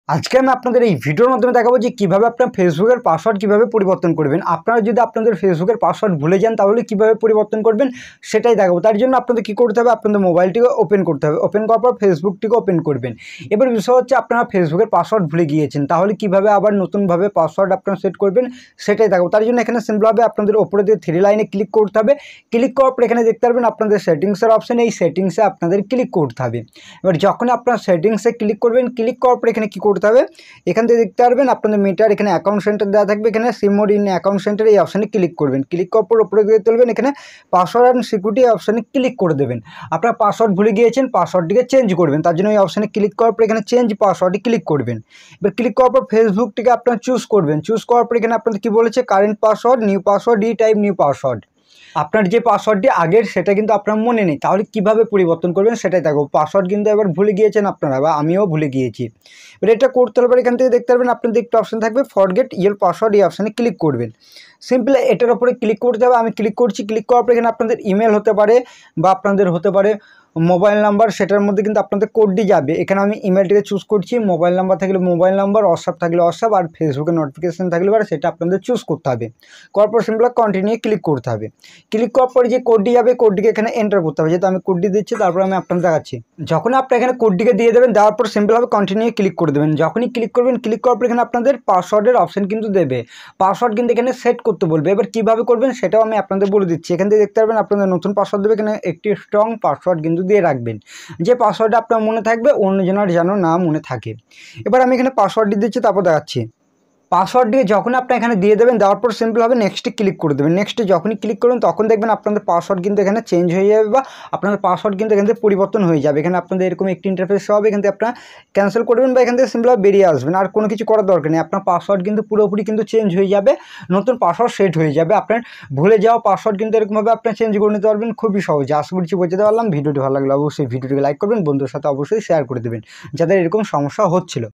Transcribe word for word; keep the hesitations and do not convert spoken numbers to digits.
আজকে আমি আপনাদের এই ভিডিওর মাধ্যমে দেখাবো যে কিভাবে আপনার ফেসবুকের পাসওয়ার্ড কিভাবে পরিবর্তন করবেন। আপনারা যদি আপনাদের ফেসবুকের পাসওয়ার্ড ভুলে যান তাহলে কিভাবে পরিবর্তন করবেন সেটাই দেখাবো। তার জন্য আপনাদের কী করতে হবে, আপনাদের মোবাইলটিকে ওপেন করতে হবে। ওপেন করার পর ফেসবুকটিকে ওপেন করবেন। এবার বিষয় হচ্ছে আপনারা ফেসবুকের পাসওয়ার্ড ভুলে গিয়েছেন, তাহলে কিভাবে আবার নতুনভাবে পাসওয়ার্ড আপনারা সেট করবেন সেটাই দেখাবো। তার জন্য এখানে সিম্পলভাবে আপনাদের ওপরে দিয়ে থ্রি লাইনে ক্লিক করতে হবে। ক্লিক করার পর এখানে দেখতে পারবেন আপনাদের সেটিংসের অপশন, এই সেটিংসে আপনাদের ক্লিক করতে হবে। এবার যখন আপনারা সেটিংসে ক্লিক করবেন, ক্লিক করার পর এখানে কী করতে হবে, এখান থেকে দেখতে পারবেন আপনাদের মিটার এখানে অ্যাকাউন্ট সেন্টার দেওয়া থাকবে। এখানে SIM mode in account center এই অপশানে ক্লিক করবেন। ক্লিক করার পর উপরে দিয়ে তুলবেন, এখানে পাসওয়ার্ড অ্যান্ড সিকিউরিটি অপশানে ক্লিক করে দেবেন। আপনার পাসওয়ার্ড ভুলে গিয়েছেন, পাসওয়ার্ডটিকে চেঞ্জ করবেন, তার জন্য এই অপশানে ক্লিক করার পর এখানে চেঞ্জ পাসওয়ার্ডে ক্লিক করবেন। এবার ক্লিক করার পর ফেসবুকটিকে আপনারা চুজ করবেন। চুজ করার পর এখানে আপনাদের কী বলেছে, কারেন্ট পাসওয়ার্ড, নিউ পাসওয়ার্ড, ই টাইপ নিউ পাসওয়ার্ড। আপনার যে পাসওয়ার্ডটি আগের সেটা কিন্তু আপনার মনে নেই, তাহলে কিভাবে পরিবর্তন করবেন সেটাই দেখো। পাসওয়ার্ড কিন্তু এবার ভুলে গিয়েছেন আপনারা, বা আমিও ভুলে গিয়েছি। এবার এটা করতে হলে এখান থেকে দেখতে পারবেন আপনাদের একটা অপশান থাকবে ফরগেট ইয়োর পাসওয়ার্ড, এই অপশানে ক্লিক করবেন। সিম্পল এটার উপরে ক্লিক করতে হবে। আমি ক্লিক করছি। ক্লিক করার পর এখানে আপনাদের ইমেল হতে পারে বা আপনাদের হতে পারে মোবাইল নাম্বার, সেটার মধ্যে কিন্তু আপনাদের কোডটি যাবে। এখানে আমি ইমেলটিকে চুজ করছি। মোবাইল নাম্বার থাকলে মোবাইল নাম্বার, হোয়াটসঅ্যাপ থাকলে হোয়াটসঅ্যাপ, আর ফেসবুকে নোটিফিকেশান থাকলে আর সেটা আপনাদের চুজ করতে হবে। করার পর সিম্পল কন্টিনিউ ক্লিক করতে হবে। ক্লিক করার পরে যে কোডটি যাবে, কোডটিকে এখানে এন্টার করতে হবে। যেহেতু আমি কোডটি দিচ্ছি, তারপর আমি আপনাদের দেখাচ্ছি। যখন আপনি এখানে কোডটিকে দিয়ে দেবেন, দেওয়ার পর সিম্পলভাবে কন্টিনিউ ক্লিক করে দেবেন। যখনই ক্লিক করবেন, ক্লিক করার পর এখানে আপনাদের পাসওয়ার্ডের অপশন কিন্তু দেবে। পাসওয়ার্ড কিন্তু এখানে সেট করতে বলবে। এবার কীভাবে করবেন সেটাও আমি আপনাদের বলে দিচ্ছি। এখান থেকে দেখতে পারবেন আপনাদের নতুন পাসওয়ার্ড দেবে। এখানে একটি স্ট্রং পাসওয়ার্ড কিন্তু দিয়ে রাখবেন, যে পাসওয়ার্ডটা আপনার মনে থাকবে, অন্যজনের যেন না মনে থাকে। এবার আমি এখানে পাসওয়ার্ডটি দিচ্ছি, তারপর দেখাচ্ছি। পাসওয়ার্ড দিয়ে যখন আপনি এখানে দিয়ে দেবেন, দেওয়ার পর সিম্পলভাবে নেক্সটে ক্লিক করে দেবেন। নেক্সটে যখনই ক্লিক করবেন তখন দেখবেন আপনাদের পাসওয়ার্ড কিন্তু এখানে চেঞ্জ হয়ে যাবে, বা আপনাদের পাসওয়ার্ড কিন্তু এখান থেকে পরিবর্তন হয়ে যাবে। এখানে আপনাদের এরকম একটি ইন্টারফেস হবে, এখান থেকে আপনারা ক্যান্সেল করবেন বা এখান থেকে সিম্পলভাবে বেরিয়ে আসবেন। আর কোনো কিছু করার দরকার নেই। আপনার পাসওয়ার্ড কিন্তু পুরোপুরি কিন্তু চেঞ্জ হয়ে যাবে, নতুন পাসওয়ার্ড সেট হয়ে যাবে। আপনার ভুলে যাওয়া পাসওয়ার্ড কিন্তু এরকমভাবে আপনি চেঞ্জ করে নিতে পারবেন খুবই সহজে। আশা করছি বোঝাতে পারলাম। ভিডিওটি ভালো লাগলে অবশ্যই ভিডিওটিকে লাইক করবেন, বন্ধুদের সাথে অবশ্যই শেয়ার করে দেবেন যাদের এরকম সমস্যা হচ্ছিল।